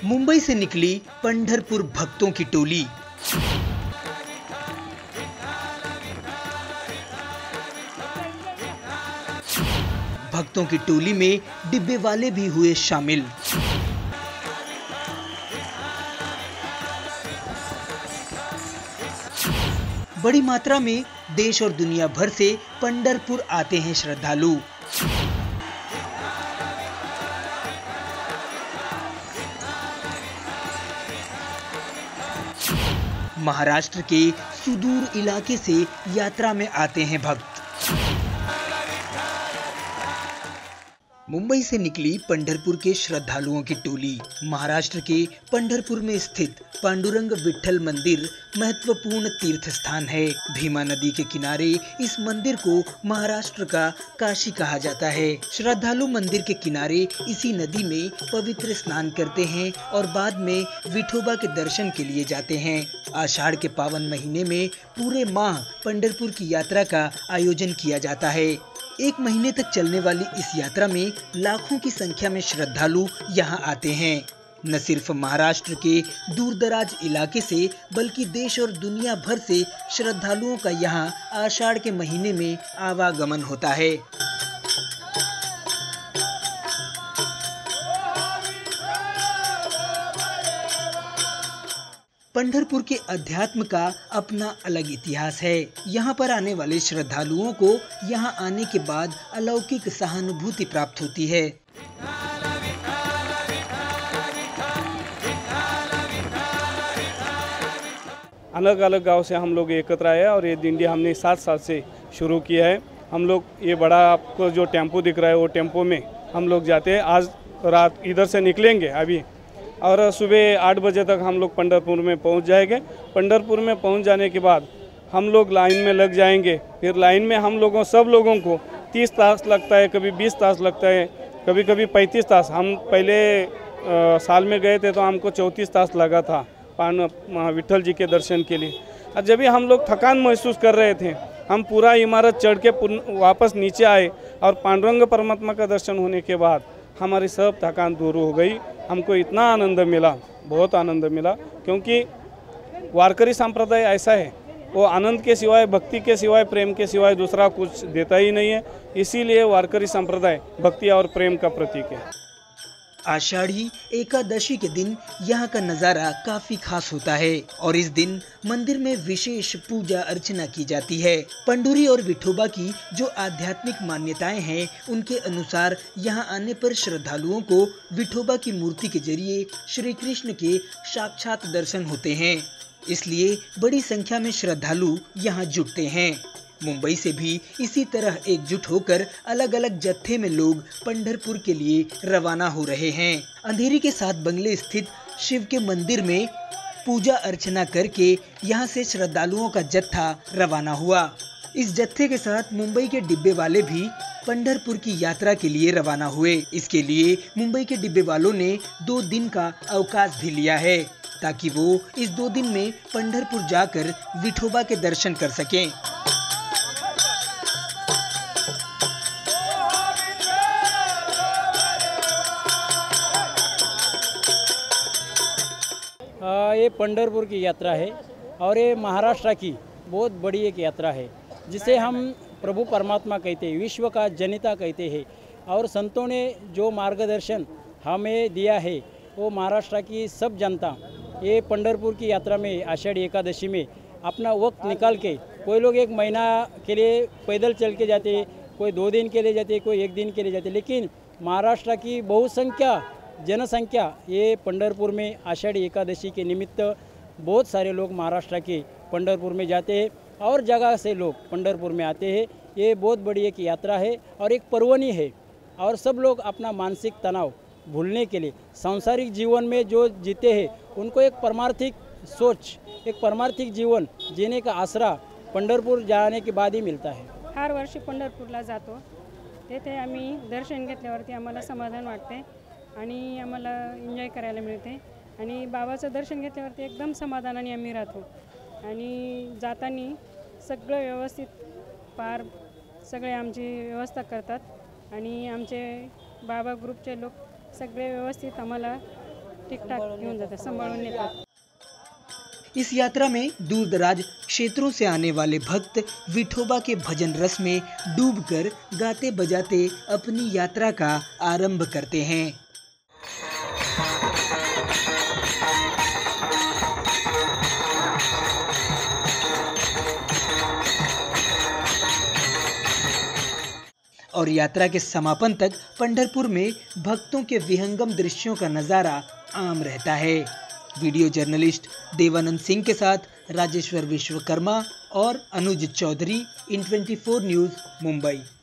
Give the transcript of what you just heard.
मुंबई से निकली पंढरपुर भक्तों की टोली। भक्तों की टोली में डिब्बे वाले भी हुए शामिल। बड़ी मात्रा में देश और दुनिया भर से पंढरपुर आते हैं श्रद्धालु। महाराष्ट्र के सुदूर इलाके से यात्रा में आते हैं भक्त। मुंबई से निकली पंढरपुर के श्रद्धालुओं की टोली। महाराष्ट्र के पंढरपुर में स्थित पांडुरंग विठ्ठल मंदिर महत्वपूर्ण तीर्थ स्थान है। भीमा नदी के किनारे इस मंदिर को महाराष्ट्र का काशी कहा जाता है। श्रद्धालु मंदिर के किनारे इसी नदी में पवित्र स्नान करते हैं और बाद में विठोबा के दर्शन के लिए जाते हैं। आषाढ़ के पावन महीने में पूरे माह पंढरपुर की यात्रा का आयोजन किया जाता है। एक महीने तक चलने वाली इस यात्रा में लाखों की संख्या में श्रद्धालु यहाँ आते हैं। न सिर्फ महाराष्ट्र के दूरदराज इलाके से बल्कि देश और दुनिया भर से श्रद्धालुओं का यहाँ आषाढ़ के महीने में आवागमन होता है। पंढरपुर के अध्यात्म का अपना अलग इतिहास है। यहाँ पर आने वाले श्रद्धालुओं को यहाँ आने के बाद अलौकिक सहानुभूति प्राप्त होती है। अलग अलग गांव से हम लोग एकत्र आए और ये दिंडी हमने 7 साल से शुरू किया है। हम लोग ये बड़ा आपको जो टेम्पो दिख रहा है वो टेम्पो में हम लोग जाते हैं। आज रात इधर से निकलेंगे अभी और सुबह 8 बजे तक हम लोग पंढरपुर में पहुंच जाएंगे। पंढरपुर में पहुंच जाने के बाद हम लोग लाइन में लग जाएंगे। फिर लाइन में हम लोगों सब लोगों को 30 तास लगता है, कभी 20 तास लगता है, कभी कभी 35 तास। हम पहले साल में गए थे तो हमको 34 तास लगा था विठ्ठल जी के दर्शन के लिए। और जब भी हम लोग थकान महसूस कर रहे थे, हम पूरा इमारत चढ़ के वापस नीचे आए और पांडुरंग परमात्मा का दर्शन होने के बाद हमारी सब थकान दूर हो गई। हमको इतना आनंद मिला, बहुत आनंद मिला, क्योंकि वारकरी संप्रदाय ऐसा है, वो आनंद के सिवाय, भक्ति के सिवाय, प्रेम के सिवाय दूसरा कुछ देता ही नहीं है। इसीलिए वारकरी संप्रदाय भक्ति और प्रेम का प्रतीक है। आषाढ़ी एकादशी के दिन यहाँ का नज़ारा काफी खास होता है और इस दिन मंदिर में विशेष पूजा अर्चना की जाती है। पंडुरी और विठोबा की जो आध्यात्मिक मान्यताएं हैं, उनके अनुसार यहाँ आने पर श्रद्धालुओं को विठोबा की मूर्ति के जरिए श्री कृष्ण के साक्षात दर्शन होते हैं। इसलिए बड़ी संख्या में श्रद्धालु यहाँ जुटते हैं। मुंबई से भी इसी तरह एकजुट होकर अलग अलग जत्थे में लोग पंढरपुर के लिए रवाना हो रहे हैं। अंधेरी के 7 बंगले स्थित शिव के मंदिर में पूजा अर्चना करके यहाँ से श्रद्धालुओं का जत्था रवाना हुआ। इस जत्थे के साथ मुंबई के डिब्बे वाले भी पंढरपुर की यात्रा के लिए रवाना हुए। इसके लिए मुंबई के डिब्बे वालों ने 2 दिन का अवकाश भी लिया है ताकि वो इस 2 दिन में पंढरपुर जाकर विठोबा के दर्शन कर सकें। ये पंढरपुर की यात्रा है और ये महाराष्ट्र की बहुत बड़ी एक यात्रा है, जिसे हम प्रभु परमात्मा कहते हैं, विश्व का जनिता कहते हैं। और संतों ने जो मार्गदर्शन हमें दिया है, वो महाराष्ट्र की सब जनता ये पंढरपुर की यात्रा में आषाढ़ी एकादशी में अपना वक्त निकाल के, कोई लोग 1 महीना के लिए पैदल चल के जाते, कोई 2 दिन के लिए जाते, कोई 1 दिन के लिए जाते, लेकिन महाराष्ट्र की बहुसंख्या जनसंख्या ये पंढरपुर में आषाढ़ी एकादशी के निमित्त बहुत सारे लोग महाराष्ट्र के पंढरपुर में जाते हैं और जगह से लोग पंढरपुर में आते हैं। ये बहुत बड़ी एक यात्रा है और एक पर्वणी है और सब लोग अपना मानसिक तनाव भूलने के लिए, सांसारिक जीवन में जो जीते हैं, उनको एक परमार्थिक सोच, एक परमार्थिक जीवन जीने का आसरा पंढरपूर जाने के बाद ही मिळता है। हर वर्षी पंढरपूरला जातो, तेथे आम्ही दर्शन घेतल्यावरती आम्हाला समाधान वाटते आणि आम्हाला एन्जॉय करायला मिळते आणि बाबाचं दर्शन घेतल्यावरती एकदम समाधानाने आम्ही राहतो आणि जाताना सगळं व्यवस्थित पार सगळे आमची व्यवस्था करतात आणि आमचे बाबा ग्रुपचे लोक सगळे व्यवस्थित आम्हाला ठीकठाक घेऊन जातात, सांभाळून नेतात. इस यात्रा में दूर दराज क्षेत्रों से आने वाले भक्त विठोबा के भजन रस में डूबकर गाते बजाते अपनी यात्रा का आरंभ करते हैं. और यात्रा के समापन तक पंढरपुर में भक्तों के विहंगम दृश्यों का नजारा आम रहता है. वीडियो जर्नलिस्ट देवानंद सिंह के साथ राजेश्वर विश्वकर्मा और अनुज चौधरी, इन 24 न्यूज़, मुंबई.